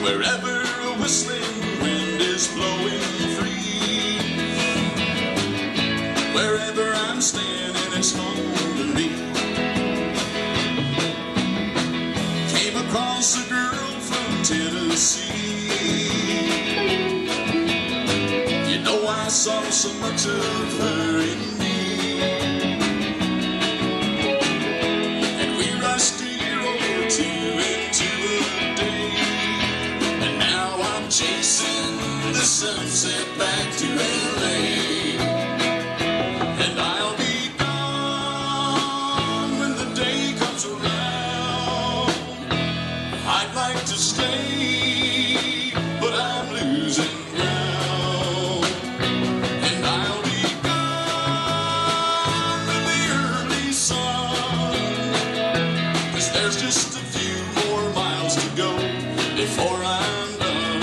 Wherever a whistling wind is blowing free, wherever I'm standing, it's home to me. Came across a girl from Tennessee. You know, I saw so much of her in me, and we rushed a year or two into a day, and now I'm chasing the sunset back to LA. And I'll be gone when the day comes around. I'd like to stay, but I'm losing ground. And I'll be gone with the early sun, 'cause there's just a few more miles to go before I'm done.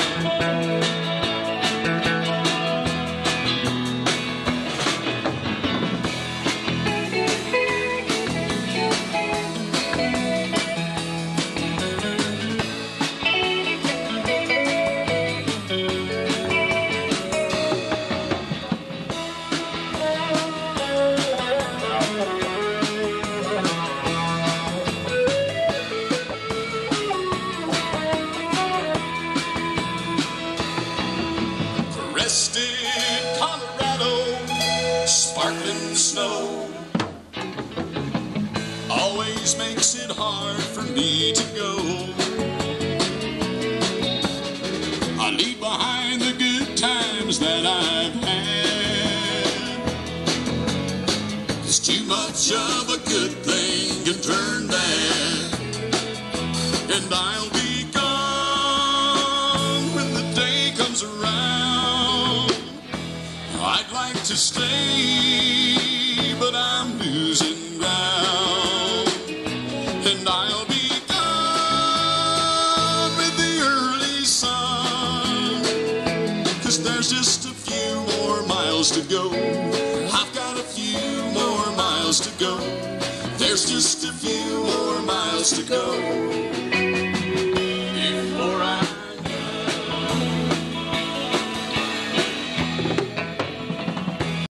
Crested Colorado, sparkling snow, always makes it hard for me to go. I leave behind the good times that I've had, 'cause too much of a good thing can turn bad. And I'll be gone when the day comes around. I'd like to stay, but I'm losing ground. And I'll be gone with the early sun, 'cause there's just a few more miles to go. I've got a few more miles to go. There's just a few more miles to go.